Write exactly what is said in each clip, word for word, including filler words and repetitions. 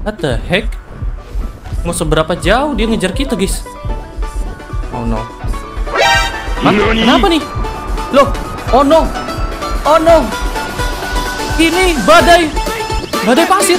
What the heck? Mau seberapa jauh dia ngejar kita, guys? Oh no. Hah? Kenapa nih? Loh, oh no. Oh no. Ini badai. Badai pasir.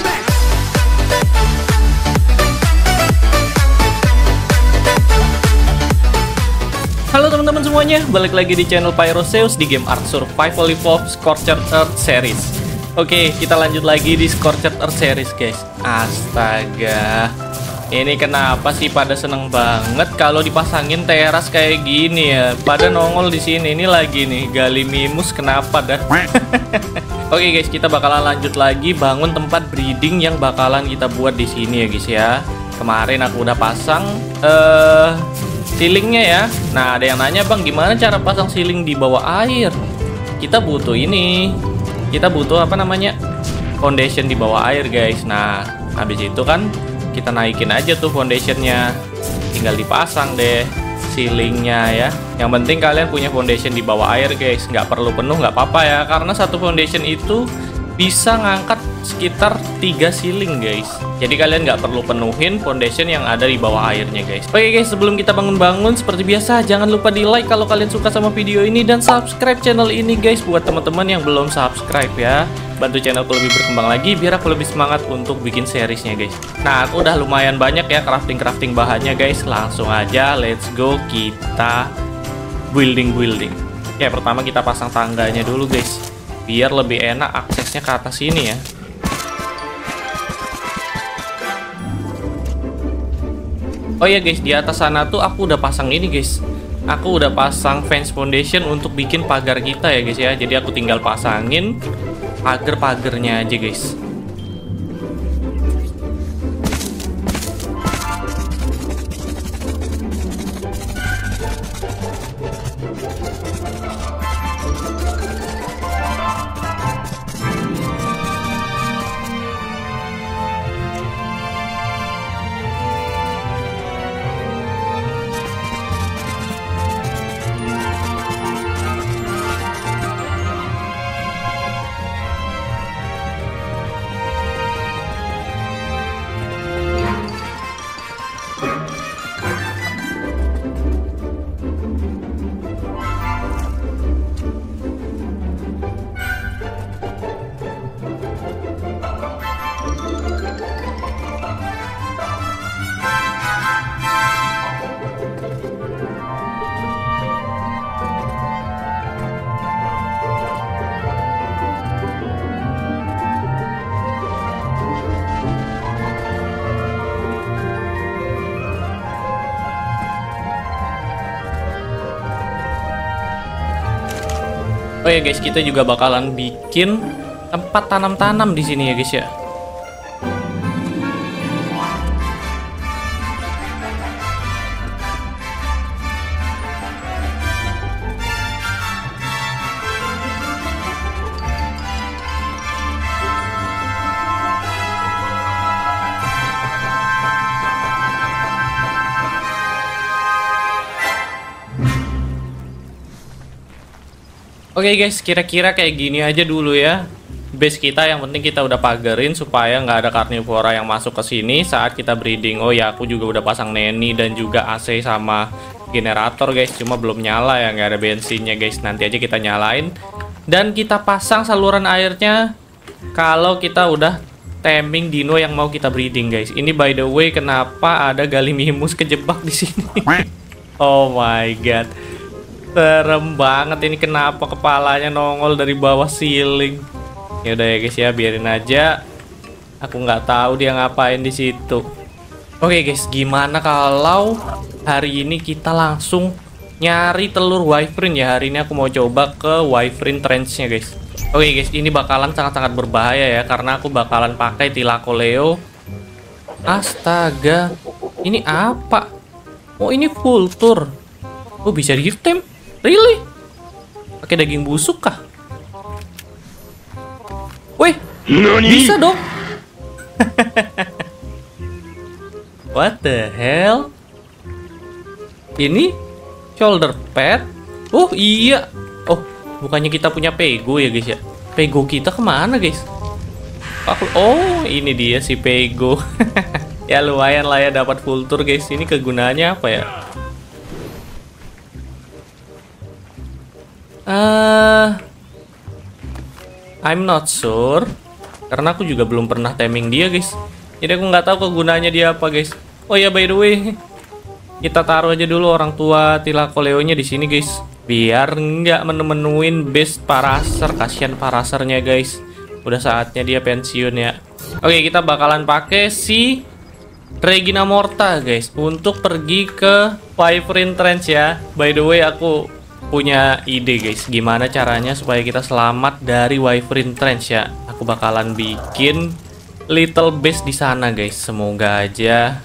Halo teman-teman semuanya, balik lagi di channel Pyroseus di game Ark Survival Evolved Scorched Earth Series. Oke, kita lanjut lagi di Scorched Earth Series, guys. Astaga, ini kenapa sih pada seneng banget kalau dipasangin teras kayak gini ya? Pada nongol di sini. Ini lagi nih Gallimimus, kenapa dah? Oke guys, kita bakalan lanjut lagi bangun tempat breeding yang bakalan kita buat di sini ya guys ya. Kemarin aku udah pasang eh uh, ceilingnya ya. Nah, ada yang nanya, bang, gimana cara pasang ceiling di bawah air? Kita butuh ini. Kita butuh apa namanya? Foundation di bawah air, guys. Nah, habis itu kan kita naikin aja tuh foundationnya. Tinggal dipasang deh ceilingnya ya. Yang penting kalian punya foundation di bawah air, guys. Nggak perlu penuh, nggak apa-apa ya. Karena satu foundation itu bisa ngangkat sekitar tiga ceiling, guys. Jadi kalian nggak perlu penuhin foundation yang ada di bawah airnya, guys. Oke guys, sebelum kita bangun-bangun, seperti biasa jangan lupa di like kalau kalian suka sama video ini, dan subscribe channel ini, guys, buat teman-teman yang belum subscribe ya. Bantu channelku lebih berkembang lagi biar aku lebih semangat untuk bikin seriesnya, guys. Nah, aku udah lumayan banyak ya crafting-crafting bahannya, guys. Langsung aja let's go, kita building-building. Ya, pertama kita pasang tangganya dulu, guys, biar lebih enak aksesnya ke atas sini ya. Oh ya guys, di atas sana tuh aku udah pasang ini, guys. Aku udah pasang fence foundation untuk bikin pagar kita ya guys ya. Jadi aku tinggal pasangin pagar-pagarnya aja, guys. Oh ya guys, kita juga bakalan bikin tempat tanam-tanam di sini ya guys ya. Oke okay guys, kira-kira kayak gini aja dulu ya base kita. Yang penting kita udah pagerin supaya nggak ada karnivora yang masuk ke sini saat kita breeding. Oh ya, aku juga udah pasang neni dan juga A C sama generator, guys. Cuma belum nyala ya, nggak ada bensinnya, guys. Nanti aja kita nyalain. Dan kita pasang saluran airnya kalau kita udah taming dino yang mau kita breeding, guys. Ini by the way, kenapa ada Gallimimus kejebak di sini? Oh my god. Serem banget ini, kenapa kepalanya nongol dari bawah ceiling. Ya udah ya guys ya, biarin aja. Aku nggak tahu dia ngapain di situ. Oke guys, gimana kalau hari ini kita langsung nyari telur wyvern ya. Hari ini aku mau coba ke wyvern trench-nya, guys. Oke guys, ini bakalan sangat-sangat berbahaya ya, karena aku bakalan pakai Thylacoleo. Astaga, ini apa? Oh, ini vulture. Oh, bisa di-item. Really? Pakai daging busuk kah? Wih, bisa dong. What the hell? Ini shoulder pad. Oh iya. Oh, bukannya kita punya pego ya guys ya? Pego kita kemana guys? Aku, oh, ini dia si Pego. Ya lumayan lah ya dapat full tour guys. Ini kegunaannya apa ya? Uh, I'm not sure. Karena aku juga belum pernah taming dia guys. Jadi aku nggak tahu kegunaannya dia apa guys. Oh ya by the way, kita taruh aja dulu orang tua Tilakoleo-nya di sini guys. Biar nggak menu-menuin base Paraser. Kasihan Parasernya guys. Udah saatnya dia pensiun ya. Oke, kita bakalan pakai si Regina Morta guys untuk pergi ke Wyvern Trench ya. By the way, aku punya ide guys, gimana caranya supaya kita selamat dari Wyvern Trench ya. Aku bakalan bikin little base di sana guys. Semoga aja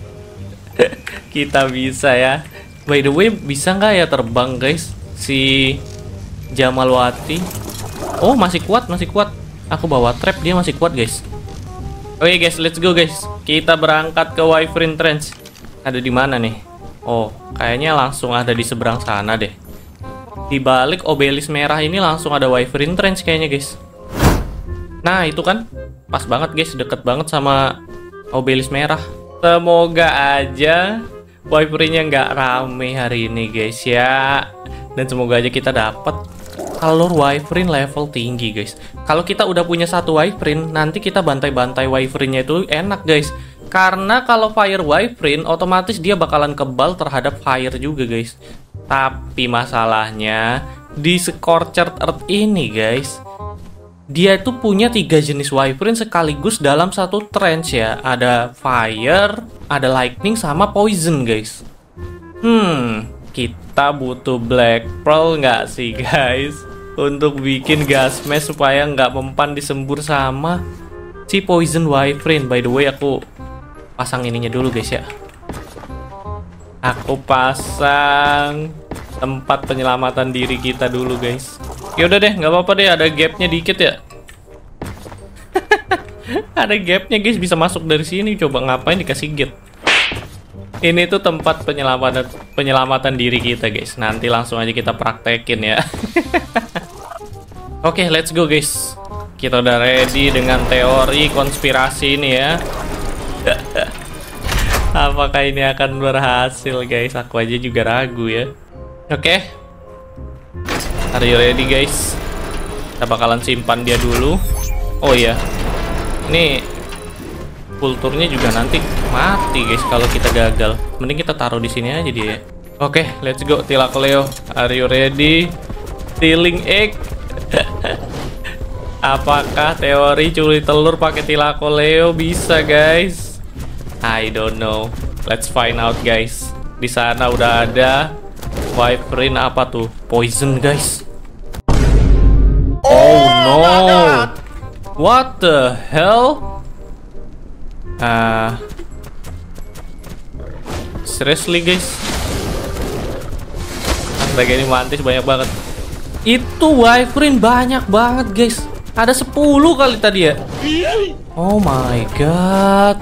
kita bisa ya. By the way, bisa nggak ya terbang guys si Jamalwati? Oh, masih kuat, masih kuat. Aku bawa trap, dia masih kuat guys. Oke guys, let's go guys. Kita berangkat ke Wyvern Trench. Ada di mana nih? Oh, kayaknya langsung ada di seberang sana deh. Di balik obelis merah ini langsung ada Wyvern Trench kayaknya guys. Nah itu kan pas banget guys, deket banget sama obelis merah. Semoga aja Wyvernnya nggak rame hari ini guys ya. Dan semoga aja kita dapat telur Wyvern level tinggi guys. Kalau kita udah punya satu Wyvern, nanti kita bantai-bantai Wyvernnya itu enak guys. Karena kalau Fire Wyvern otomatis dia bakalan kebal terhadap fire juga guys. Tapi masalahnya di Scorched Earth ini guys, dia itu punya tiga jenis Wyvern sekaligus dalam satu trench ya. Ada fire, ada lightning, sama poison guys. Hmm, kita butuh black pearl nggak sih guys? Untuk bikin gas mask supaya nggak mempan disembur sama si poison Wyvern. By the way, aku pasang ininya dulu guys ya. Aku pasang tempat penyelamatan diri kita dulu guys. Yaudah deh, nggak apa-apa deh, ada gapnya dikit ya. Ada gapnya guys, bisa masuk dari sini. Coba ngapain dikasih gate? Ini tuh tempat penyelamatan penyelamatan diri kita guys. Nanti langsung aja kita praktekin ya. Oke, okay, let's go guys. Kita udah ready dengan teori konspirasi ini ya. Apakah ini akan berhasil guys? Aku aja juga ragu ya. Oke, okay. Are you ready guys? Kita bakalan simpan dia dulu. Oh iya, ini kulturnya juga nanti mati guys kalau kita gagal. Mending kita taruh di sini aja dia. Oke, okay, let's go Tilakoleo. Are you ready? Stealing egg. Apakah teori curi telur pakai Tilakoleo bisa guys? I don't know. Let's find out guys. Di sana udah ada Wyvern apa tuh? Poison guys. Oh no. What the hell? Ah. Uh, seriously guys. Astaga, ini mantis banyak banget. Itu Wyvern banyak banget guys. Ada sepuluh kali tadi ya. Oh my god.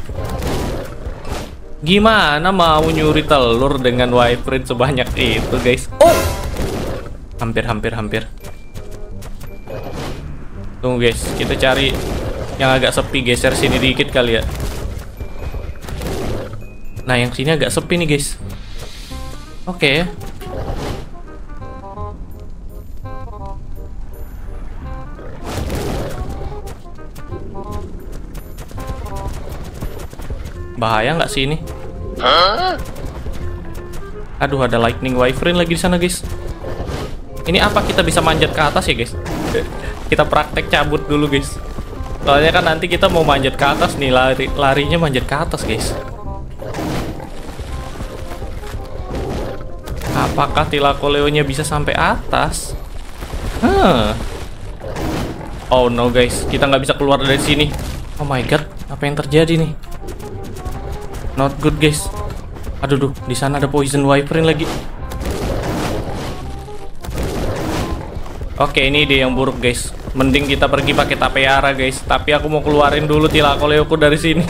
Gimana mau nyuri telur dengan Wyvern sebanyak itu guys? Oh, hampir hampir hampir. Tunggu guys, kita cari yang agak sepi. Geser sini dikit kali ya. Nah, yang sini agak sepi nih guys. Oke. Bahaya nggak sih ini? Aduh, ada lightning Wyvern lagi di sana guys. Ini apa kita bisa manjat ke atas ya guys? Kita praktek cabut dulu guys. Soalnya kan nanti kita mau manjat ke atas nih, lari larinya manjat ke atas guys. Apakah Tilakoleo-nya bisa sampai atas? Huh. Oh no guys, kita nggak bisa keluar dari sini. Oh my god, apa yang terjadi nih? Not good guys. Aduh duh, di sana ada poison Wyvern lagi. Oke, ini ide yang buruk guys. Mending kita pergi pakai Tapeara guys. Tapi aku mau keluarin dulu Tilakoleoku dari sini.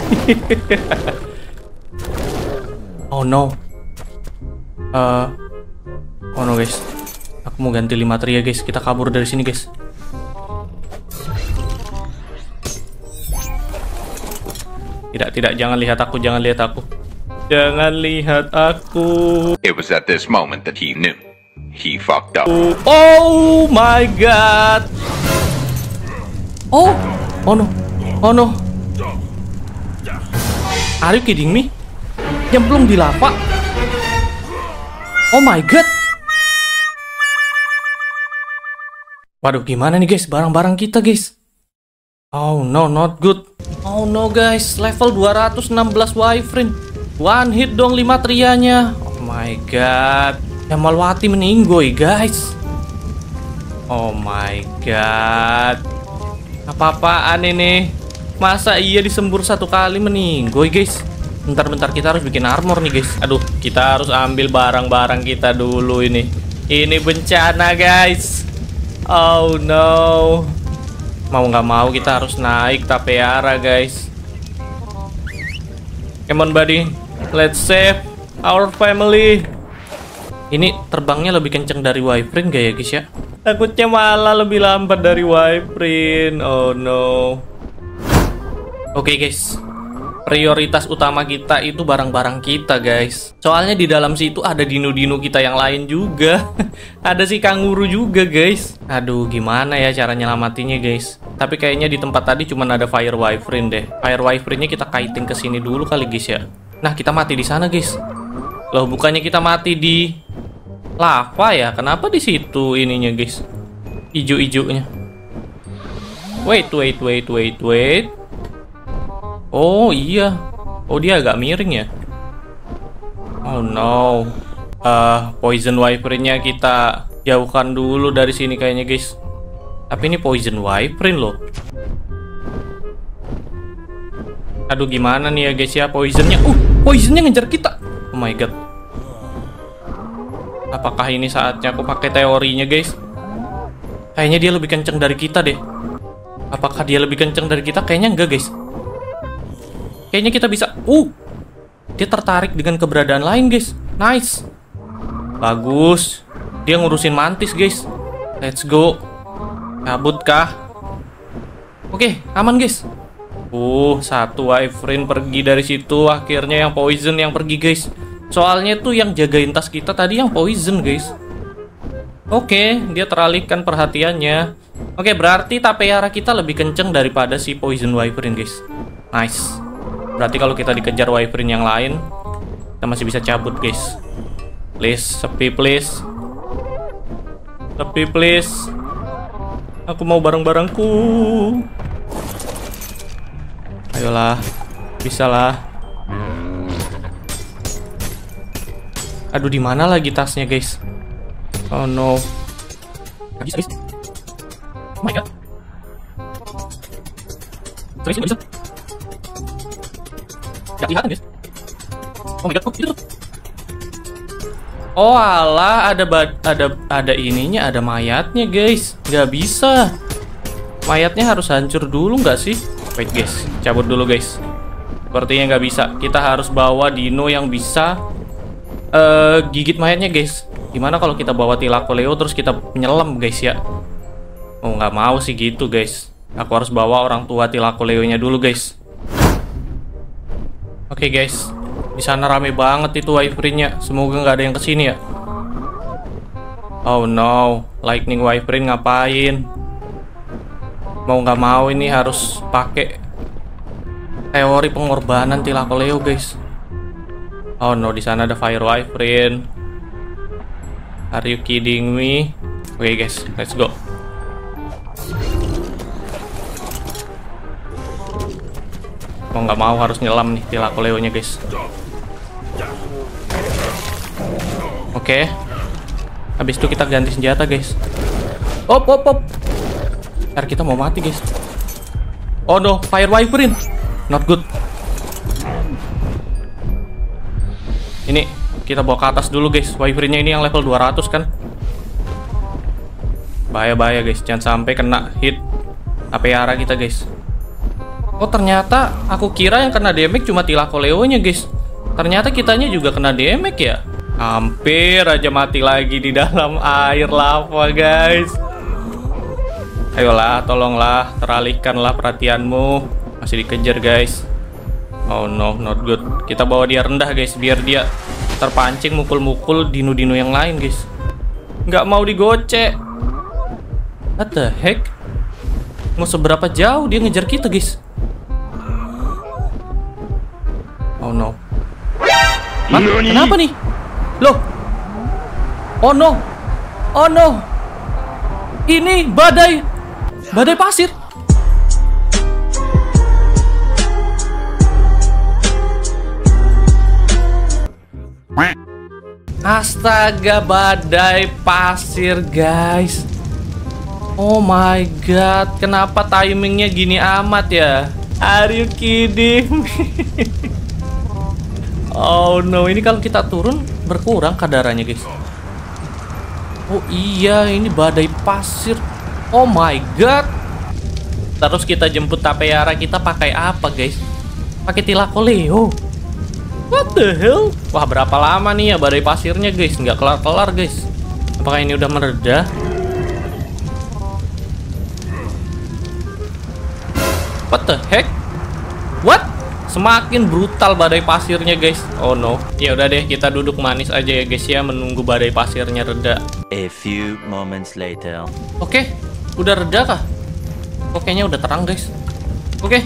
Oh no. Uh, oh no guys. Aku mau ganti lima tria guys. Kita kabur dari sini guys. Tidak, tidak, jangan lihat aku, jangan lihat aku. Jangan lihat aku. It was at this moment that he knew. He fucked up. Oh my god. Oh, oh no, oh no. Are you kidding me? Nyemplung di lava. Oh my god. Waduh, gimana nih guys barang-barang kita guys? Oh no, not good. Oh no guys, level dua ratus enam belas Wyvern. One hit dong lima trianya. Oh my god. Yamalwati meninggoy guys. Oh my god. Apa-apaan ini? Masa iya disembur satu kali meninggoy guys? Bentar-bentar, kita harus bikin armor nih guys. Aduh, kita harus ambil barang-barang kita dulu ini. Ini bencana guys. Oh no. Mau nggak mau kita harus naik Tapeara guys. Come on buddy, let's save our family. Ini terbangnya lebih kenceng dari Wyvern gak ya guys ya? Takutnya malah lebih lambat dari Wyvern. Oh no. Oke okay, guys, prioritas utama kita itu barang-barang kita guys. Soalnya di dalam situ ada dino-dino kita yang lain juga. Ada si kanguru juga guys. Aduh, gimana ya cara nyelamatinnya guys? Tapi kayaknya di tempat tadi cuma ada Fire Wyvern deh. Fire Wyvernnya kita kaitin ke sini dulu kali guys ya. Nah, kita mati di sana guys. Loh, bukannya kita mati di lava ya? Kenapa di situ ininya guys? Ijo-ijonya. Wait, wait, wait, wait, wait. Oh iya. Oh, dia agak miring ya. Oh no. Uh, poison Wyvern-nya kita jauhkan dulu dari sini kayaknya guys. Tapi ini poison Wyvern loh. Aduh, gimana nih ya guys ya poisonnya? Uh, poisonnya ngejar kita. Oh my god. Apakah ini saatnya aku pakai teorinya guys? Kayaknya dia lebih kenceng dari kita deh. Apakah dia lebih kenceng dari kita? Kayaknya enggak guys. Kayaknya kita bisa. Uh, dia tertarik dengan keberadaan lain guys. Nice. Bagus. Dia ngurusin mantis guys. Let's go. Cabut kah? Oke, aman guys. Uh, satu Wyvern pergi dari situ. Akhirnya yang poison yang pergi guys. Soalnya tuh yang jagain tas kita tadi yang poison guys. Oke, dia teralihkan perhatiannya. Oke, berarti Tapeara kita lebih kenceng daripada si poison Wyvern guys. Nice. Berarti kalau kita dikejar Wyvern yang lain, kita masih bisa cabut guys. Please, sepi please. Sepi please. Aku mau barang-barangku. Ayolah, bisa lah. Aduh, di mana lagi tasnya guys? Oh no. Gak bisa guys. Oh my god. Serius gak bisa. Gak kelihatan guys. Oh my god, oh, itu tuh. Oh alah, ada ada ada ininya, ada mayatnya guys. Gak bisa. Mayatnya harus hancur dulu nggak sih? Wait guys, cabut dulu guys. Sepertinya nggak bisa. Kita harus bawa dino yang bisa uh, gigit mayatnya guys. Gimana kalau kita bawa Tilakoleo terus kita nyelam guys ya? Oh nggak mau sih gitu guys. Aku harus bawa orang tua Tilakoleonya dulu guys. Oke okay, guys, di sana rame banget itu Wyvern-nya. Semoga nggak ada yang kesini ya. Oh no, Lightning Wyvern ngapain? Mau nggak mau ini harus pakai teori pengorbanan Tilakoleo guys. Oh no, di sana ada Fire Wyvern. Are you kidding me? Oke okay, guys, let's go. Mau nggak mau harus nyelam nih Tilakoleonya guys. Oke. Okay. Habis itu kita ganti senjata guys. Op op op. Ntar kita mau mati guys. Oh no, Fire Wyvern. Not good. Ini kita bawa ke atas dulu guys. Wyvern-nya ini yang level dua ratus kan. Bahaya-bahaya guys, jangan sampai kena hit Tapeara kita guys. Oh ternyata aku kira yang kena damage cuma Tilakoleonya guys. Ternyata kitanya juga kena damage ya. Hampir aja mati lagi di dalam air lava guys. Ayolah, tolonglah, teralihkanlah perhatianmu. Masih dikejar guys. Oh no, not good. Kita bawa dia rendah guys, biar dia terpancing mukul-mukul dino-dino yang lain guys. Nggak mau digocek. What the heck? Mau seberapa jauh dia ngejar kita guys? Oh no. Hah? Kenapa nih? Loh? Oh no. Oh no. Ini badai. Badai pasir. Astaga, badai pasir guys. Oh my god, kenapa timingnya gini amat ya? Are you kidding me? Oh no, ini kalau kita turun berkurang kadarannya guys. Oh iya, ini badai pasir. Oh my god. Terus kita jemput Tapeara, kita pakai apa guys? Pakai Tilakoleo. What the hell? Wah, berapa lama nih ya badai pasirnya guys? Nggak kelar-kelar guys. Apakah ini udah mereda? What the heck? What? Semakin brutal badai pasirnya guys. Oh no. Ya udah deh, kita duduk manis aja ya guys ya, menunggu badai pasirnya reda. A few moments later. Oke, udah reda kah? Oke, kayaknya udah terang guys. Oke.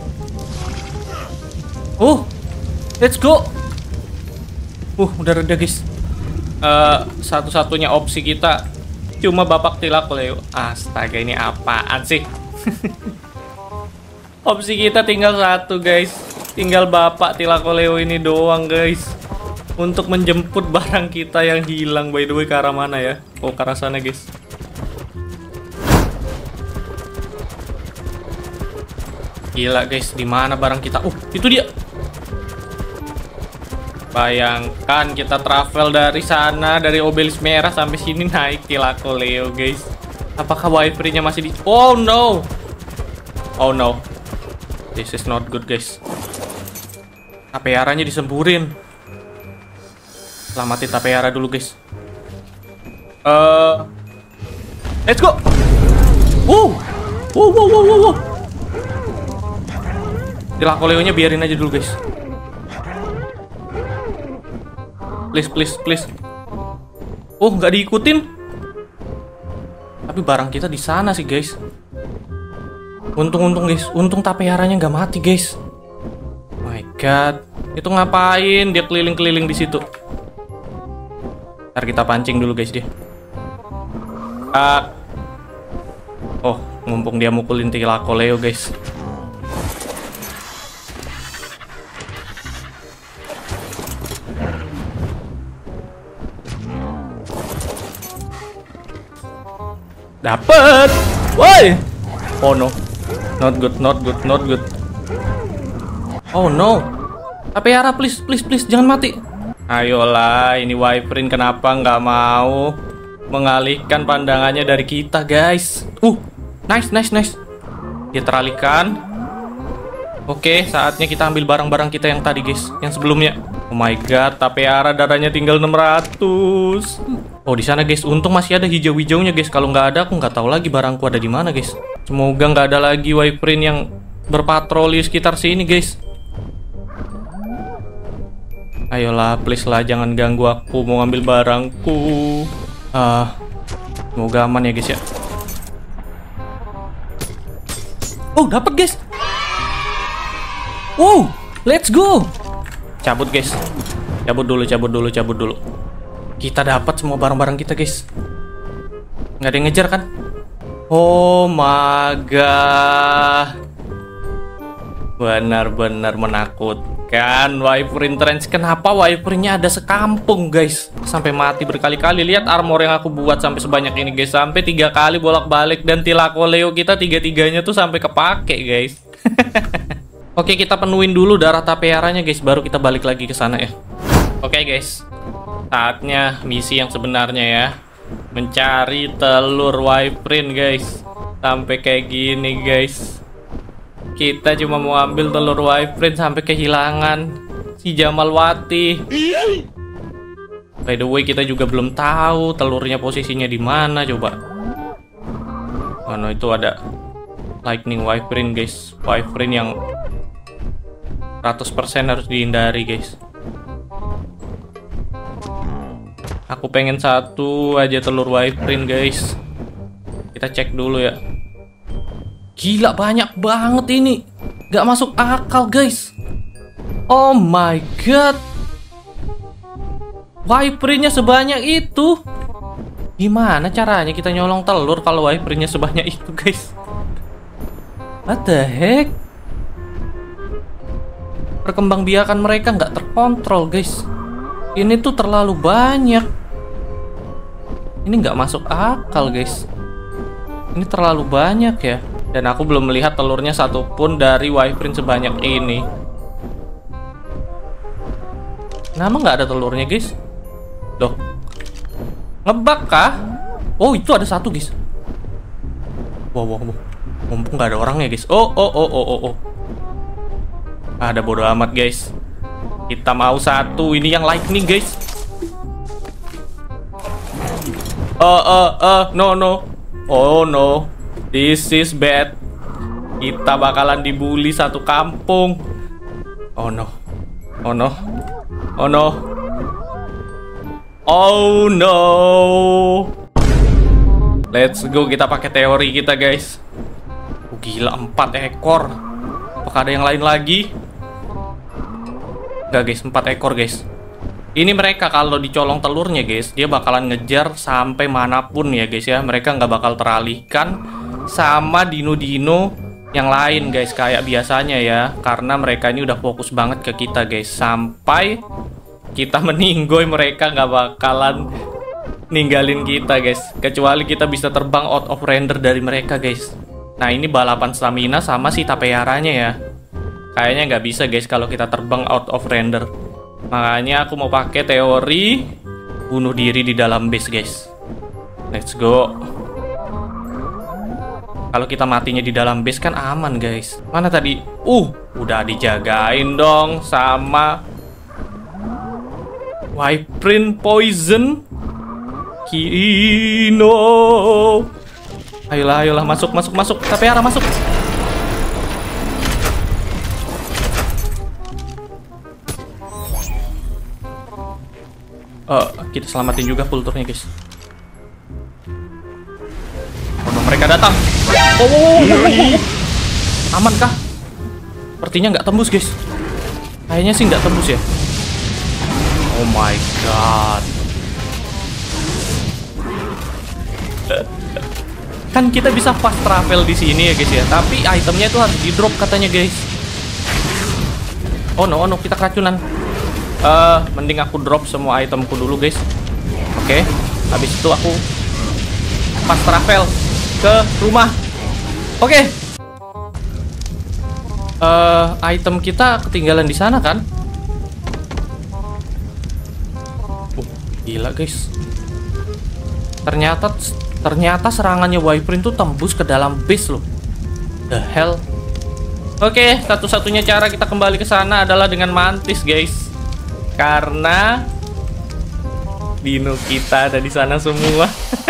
Uh, let's go. Uh, udah reda guys. Uh, satu-satunya opsi kita cuma Bapak Tilakoleo. Astaga, ini apaan sih? Opsi kita tinggal satu guys. Tinggal Bapak Tilakoleo ini doang guys, untuk menjemput barang kita yang hilang. By the way, ke arah mana ya? Oh, ke arah sana guys. Gila guys, di mana barang kita? Uh, itu dia. Bayangkan kita travel dari sana, dari Obelisk merah sampai sini naik Tilakoleo guys. Apakah wifi-nya masih di... Oh no. Oh no. This is not good guys. Tapearanya disemburin. Selamatin Tapeara dulu guys. Uh, let's go. Wow. Wow wow wow wow wow. Tilakoleonya biarin aja dulu guys. Please please please. Oh, nggak diikutin. Tapi barang kita di sana sih guys. Untung-untung guys, untung Tapearanya nggak mati guys. My god, itu ngapain dia keliling-keliling di situ? Ntar kita pancing dulu guys dia. Uh, oh, mumpung dia mukulin Tilakoleo guys. Dapet, woi. Oh no. Not good, not good, not good. Oh no. Tapeara, please, please, please, jangan mati. Ayolah, ini Wyvern kenapa nggak mau mengalihkan pandangannya dari kita, guys? Uh, nice, nice, nice. Dia teralihkan. Oke, saatnya kita ambil barang-barang kita yang tadi, guys, yang sebelumnya. Oh my god, Tapeara darahnya tinggal enam ratus. Oh, di sana, guys. Untung masih ada hijau-hijaunya, guys. Kalau nggak ada, aku nggak tahu lagi barangku ada di mana, guys. Semoga nggak ada lagi Wyvern yang berpatroli sekitar sini, guys. Ayolah, please lah, jangan ganggu aku. Mau ambil barangku. Ah, semoga aman ya, guys ya. Oh, dapat, guys. Wow, let's go. Cabut, guys. Cabut dulu, cabut dulu, cabut dulu. Kita dapat semua barang-barang kita, guys. Nggak ada yang ngejar kan? Oh my god. Benar-benar menakutkan. Wyvern Trench. Kenapa Wyvernnya ada sekampung, guys? Sampai mati berkali-kali. Lihat armor yang aku buat sampai sebanyak ini, guys. Sampai tiga kali bolak-balik. Dan Tilakoleo kita tiga-tiganya tuh sampai kepake, guys. Oke, kita penuhin dulu darah Tapearanya, guys. Baru kita balik lagi ke sana ya. Oke, guys. Saatnya misi yang sebenarnya ya. Mencari telur Wyvern, guys. Sampai kayak gini, guys. Kita cuma mau ambil telur Wyvern sampai kehilangan si Jamalwati. By the way, kita juga belum tahu telurnya posisinya di mana, coba. Oh no, itu ada Lightning Wyvern, guys. Wyvern yang seratus persen harus dihindari, guys. Aku pengen satu aja telur wyvern, guys. Kita cek dulu ya. Gila, banyak banget ini. Gak masuk akal, guys. Oh my god. Wyvernnya sebanyak itu. Gimana caranya kita nyolong telur kalau wyvernnya sebanyak itu, guys? What the heck? Perkembangbiakan mereka nggak terkontrol, guys. Ini tuh terlalu banyak. Ini nggak masuk akal, guys. Ini terlalu banyak ya. Dan aku belum melihat telurnya satupun dari wyvern sebanyak ini. Kenapa nggak ada telurnya, guys? Loh, ngebug kah? Oh, itu ada satu, guys. Wow, wow, wow. Mumpung nggak ada orangnya, guys. Oh, oh, oh, oh, oh, oh. Ada bodo amat, guys. Kita mau satu. Ini yang lightning, guys. Uh, uh, uh, no, no. Oh, no. This is bad. Kita bakalan dibully satu kampung. Oh, no. Oh, no. Oh, no. Oh, no. Let's go. Kita pakai teori kita, guys. Oh, gila, empat ekor. Apakah ada yang lain lagi? Enggak, guys. Empat ekor, guys. Ini mereka kalau dicolong telurnya, guys, dia bakalan ngejar sampai manapun ya, guys ya. Mereka nggak bakal teralihkan sama dino-dino yang lain, guys, kayak biasanya ya. Karena mereka ini udah fokus banget ke kita, guys. Sampai kita meninggoy, mereka nggak bakalan ninggalin kita, guys. Kecuali kita bisa terbang out of render dari mereka, guys. Nah, ini balapan stamina sama si tapearanya ya. Kayaknya nggak bisa, guys, kalau kita terbang out of render. Makanya aku mau pakai teori bunuh diri di dalam base, guys. Let's go. Kalau kita matinya di dalam base kan aman, guys. Mana tadi? Uh, udah dijagain dong sama wyvern poison. Kino. Ayolah, ayolah, masuk, masuk, masuk. Tapeara masuk. Uh, kita selamatin juga kulturnya, guys. Oh no, mereka datang. Oh, oh, oh, oh, oh. Aman kah? Sepertinya nggak tembus, guys. Kayaknya sih nggak tembus ya. Oh my god. Kan kita bisa fast travel di sini ya, guys ya. Tapi itemnya itu harus di drop katanya, guys. Oh no, oh no, kita keracunan. Uh, mending aku drop semua itemku dulu, guys. Oke, okay. Habis itu aku fast travel ke rumah. Oke. Okay. Uh, item kita ketinggalan di sana kan? Oh, gila, guys. Ternyata ternyata serangannya wyvern tuh tembus ke dalam base loh. The hell. Oke, okay, satu-satunya cara kita kembali ke sana adalah dengan mantis, guys. Karena dino kita ada di sana semua.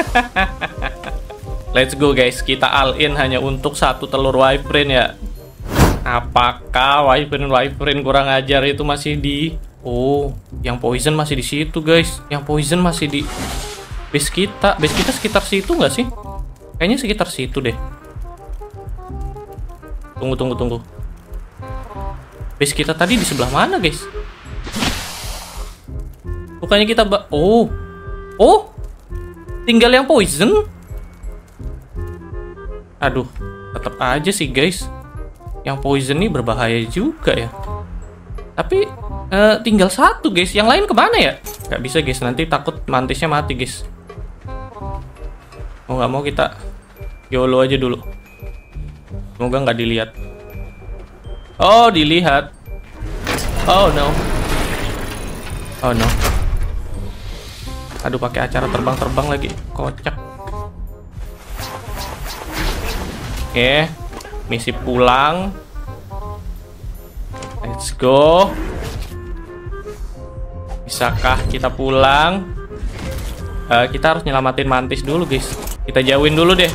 Let's go, guys. Kita all in hanya untuk satu telur wyvern ya. Apakah wyvern wyvern kurang ajar itu masih di? Oh, yang poison masih di situ, guys. Yang poison masih di base kita. Base kita sekitar situ nggak sih? Kayaknya sekitar situ deh. Tunggu, tunggu, tunggu. Base kita tadi di sebelah mana, guys? Bukannya kita ba oh oh tinggal yang poison. Aduh, tetap aja sih, guys. Yang poison ini berbahaya juga ya. Tapi uh, tinggal satu, guys. Yang lain kemana ya? Gak bisa, guys. Nanti takut mantisnya mati, guys. Mau nggak mau kita YOLO aja dulu. Semoga nggak dilihat. Oh, dilihat. Oh no. Oh no. Aduh, pakai acara terbang-terbang lagi. Kocak. Oke, misi pulang. Let's go. Bisakah kita pulang? Uh, kita harus nyelamatin mantis dulu, guys. Kita jauhin dulu deh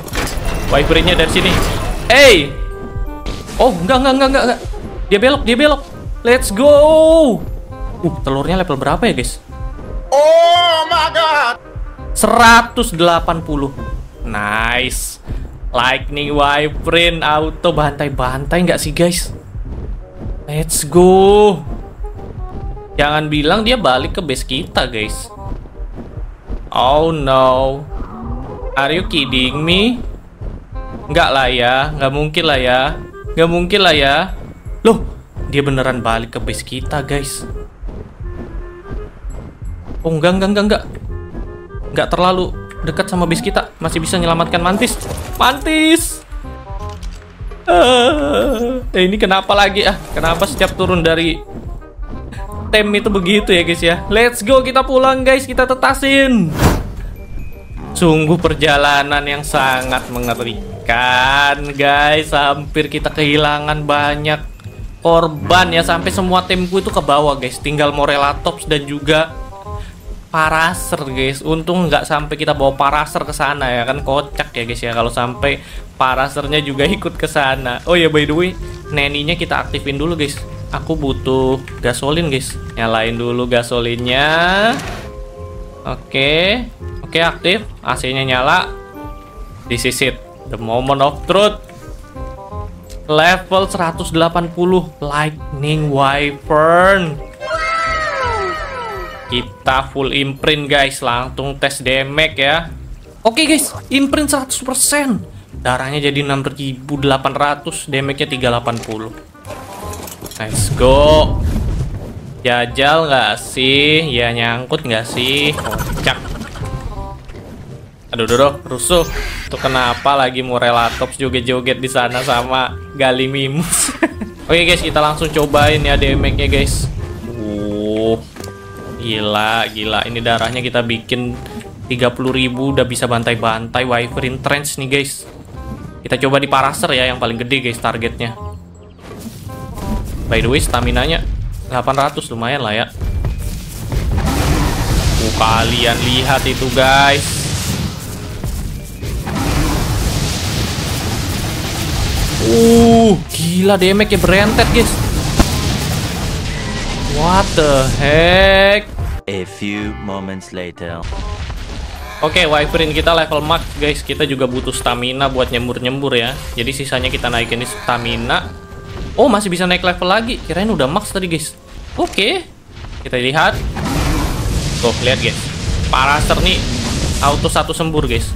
wyvernnya dari sini. Hey! Oh, enggak, enggak, enggak, enggak. Dia belok, dia belok. Let's go. Uh, telurnya level berapa ya, guys? Oh my god. seratus delapan puluh. Nice. Lightning Wyvern auto bantai-bantai nggak sih, guys? Let's go. Jangan bilang dia balik ke base kita, guys. Oh no. Are you kidding me? Nggak lah ya, nggak mungkin lah ya. Nggak mungkin lah ya. Loh, dia beneran balik ke base kita, guys. Oh, enggak, enggak, enggak, enggak. Enggak terlalu dekat sama base kita. Masih bisa menyelamatkan Mantis. Mantis! Uh, eh, ini kenapa lagi ah? Kenapa setiap turun dari tem itu begitu ya, guys ya? Let's go, kita pulang, guys. Kita tetasin. Sungguh perjalanan yang sangat mengerikan, guys. Hampir kita kehilangan banyak korban ya. Sampai semua timku itu ke bawah, guys. Tinggal Morelatops dan juga Paraser, guys. Untung nggak sampai kita bawa Paraser ke sana ya, kan kocak ya, guys ya. Kalau sampai Parasernya juga ikut ke sana. Oh ya, by the way, Neninya kita aktifin dulu, guys. Aku butuh gasolin, guys. Nyalain dulu gasolinnya. Oke. Oke, aktif. A C-nya nyala. This is it. The moment of truth. Level seratus delapan puluh Lightning Wyvern. Kita full imprint, guys. Langsung tes damage ya. Oke, guys, imprint seratus persen. Darahnya jadi enam ribu delapan ratus, damage-nya tiga ratus delapan puluh. Let's go. Jajal nggak sih? Ya, nyangkut nggak sih? Kocak. Aduh, aduh, aduh, rusuh. Tuh kenapa lagi Morelatops joget-joget di sana sama Gallimimus. Oke, guys, kita langsung cobain ya damage-nya, guys. Uh. Gila, gila. Ini darahnya kita bikin tiga puluh ribu. Udah bisa bantai-bantai Wyvern Trench nih, guys. Kita coba di Paraser ya, yang paling gede, guys, targetnya. By the way, stamina-nya delapan ratus, lumayan lah ya. Uh, kalian lihat itu, guys. Uh, gila damage-nya berentet, guys. What the heck? A few moments later. Oke, okay, Wyvern kita level max, guys. Kita juga butuh stamina buat nyembur-nyembur ya. Jadi sisanya kita naikin di stamina. Oh, masih bisa naik level lagi. Kirain udah max tadi, guys. Oke. Okay. Kita lihat. Tuh, lihat, guys. Paraser nih auto satu sembur, guys.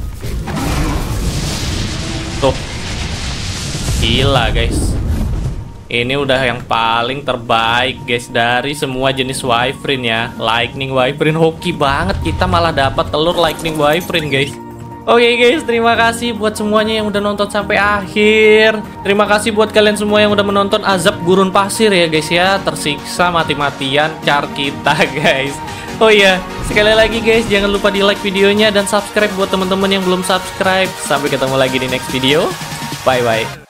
Tuh. Gila, guys. Ini udah yang paling terbaik, guys, dari semua jenis Wyvern ya. Lightning Wyvern, hoki banget. Kita malah dapat telur Lightning Wyvern, guys. Oke, okay, guys, terima kasih buat semuanya yang udah nonton sampai akhir. Terima kasih buat kalian semua yang udah menonton Azab Gurun Pasir ya, guys ya. Tersiksa mati-matian car kita, guys. Oh iya, sekali lagi, guys, jangan lupa di like videonya dan subscribe buat teman-teman yang belum subscribe. Sampai ketemu lagi di next video. Bye-bye.